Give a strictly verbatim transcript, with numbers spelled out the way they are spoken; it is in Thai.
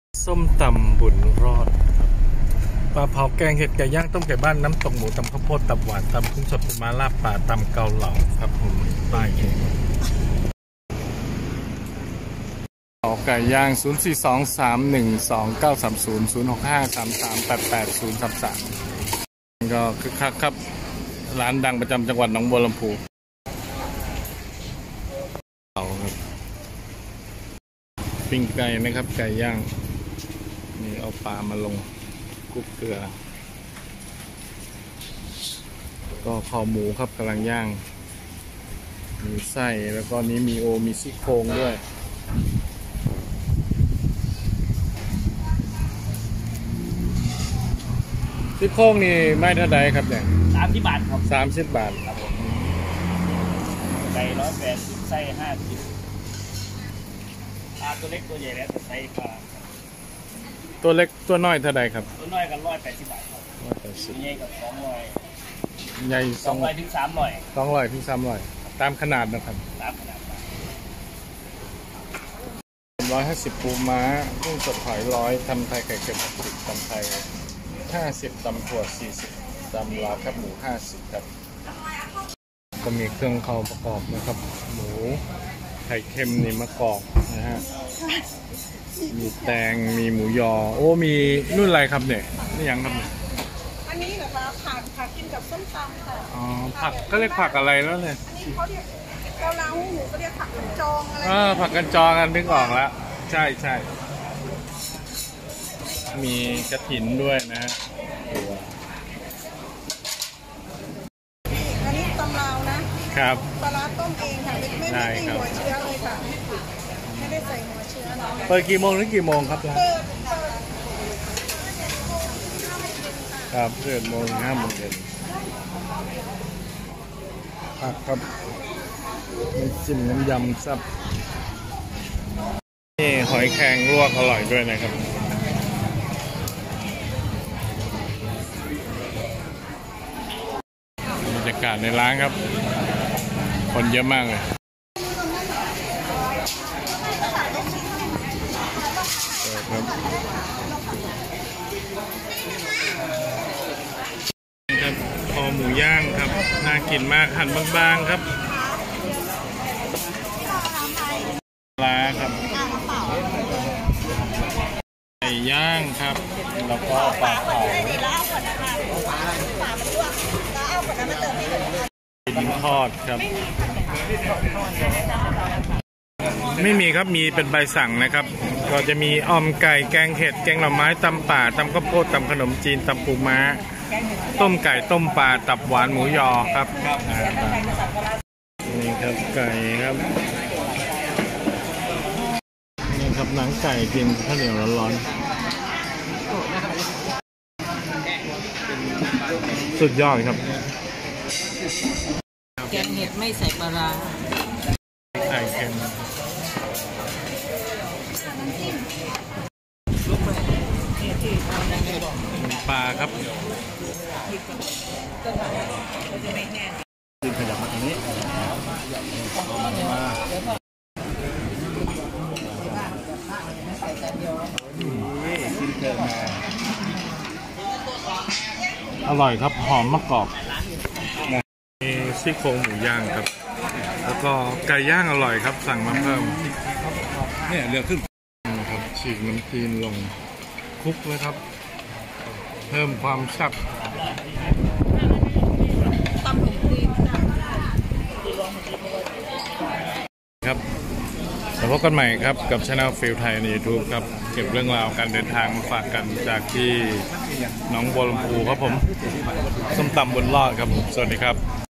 ส้มตำบุญรอดปลาเผาแกงเห็ดไก่ย่างต้มไก่บ้านน้ำตกหมูตำข้าวโพดตับหวานตำกุ้งสดปูม้าลาบป่าตำเกาเหลาครับผมป้ายเองเผาไก่ย่าง ศูนย์ สี่ สอง สาม หนึ่ง สอง เก้า สาม ศูนย์ ศูนย์ หก ห้า สาม สาม แปด แปด ศูนย์ สาม สามก็คือคักครับร้านดังประจำจังหวัดหนองบัวลำพูเผาครับปิ้งไก่นะครับไก่ย่างนี่เอาปลามาลงคลุกเกลือก็คอหมูครับกำลังย่างมีไส้แล้วก็นี้มีโอมีซี่โครงด้วยซี่โครงนี่ไม่เท่าใดครับเนี่ยสามสิบบาทครับสามสิบบาทครับผมไก่ร้อยแปดสิบไส้ห้าสิบปลาตัวเล็กตัวใหญ่แล้วไส้ปลาตัวเล็กตัวน้อยเท่าใดครับตัวน้อยกันร้อยแปดสิบบาทครับร้อยแปดสิบใหญ่กับสองร้อยใหญ่สองร้อยถึงสามร้อยสองร้อยถึงสามร้อยตามขนาดนะครับตามขนาดร้อยห้าสิบปูม้ากุ้งสดหอยร้อยทำไทยไก่เค็มสิบตำไทยห้าสิบตำถั่วสี่สิบตำลาวครับหมูห้าสิบครับก็มีเครื่องเข้าประกอบนะครับหมูไข่เค็มนี่มะกอกนะฮะมีแตงมีหมูยอโอ้มีรุ่นอะไรครับเนี่ยนี่ยังครับอันนี้เหรอคะผักผักกินกับส้มตำค่ะอ๋อผักก็เรียกผักอะไรแล้วเนี่ยอันนี้เขาเรียกเกาเหลาหมูก็เรียกผักกันจองอะไรเออผักกันจองกันนึกออกแล้วใช่ใช่มีกระถิ่นด้วยนะฮะอันนี้ตำลาวนะครับปลาต้มเองค่ะไม่ไม่ได้หัวเชื้อเลยค่ะไม่ได้ใส่หัวเชื้อเนาะเปิดกี่โมงถึงกี่โมงครับร้านครับเปิดโมงห้าโมงเย็นผักครับมีจิ้มน้ำยำซับนี่หอยแครงลวกอร่อยด้วยนะครับบรรยากาศในร้านครับคนเยอะมากเลยครับครับคอหมูย่างครับน่ากินมากหั่นบางๆครับปลาครับไก่ย่างครับแล้วก็ปลาเผาดินทอดครับไม่มีครับมีเป็นใบสั่งนะครับก็จะมีอ่อมไก่แกงเห็ดแกงหน่อไม้ตำป่าตำข้าวโพดตำขนมจีนตำปูม้าต้มไก่ต้มปลาตับหวานหมูยอครับนี่ครับไก่ครับนี่ครับหนังไก่กินข้าวเหนียวร้อนๆสุดยอดครับแกงเห็ดไม่ใส่ปลาร้าไข่เค็มปลาครับดึงขยับมาตรงนี้อร่อยครับหอมมะกอกมีซี่โครงหมูย่างครับแล้วก็ไก่ย่างอร่อยครับสั่งมาเพิ่มเนี่ยเรือขึ้นครับฉีกน้ำจีนลงคลุกเลยครับเพิ่มความแซ่บครับแล้วพบกันใหม่ครับกับช่องฟิลไทยใน ยูทูบ ครับเก็บเรื่องราวการเดินทางมาฝากกันจากที่หนองบัวลำพูครับผมส้มตำบุญรอดครับสวัสดีครับ